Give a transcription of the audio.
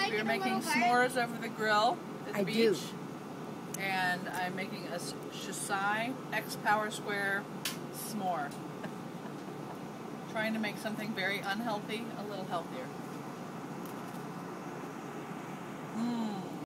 We are making s'mores over the grill at the beach. do. And I'm making a Xocai X Power Square s'more. Trying to make something very unhealthy a little healthier. Mmm.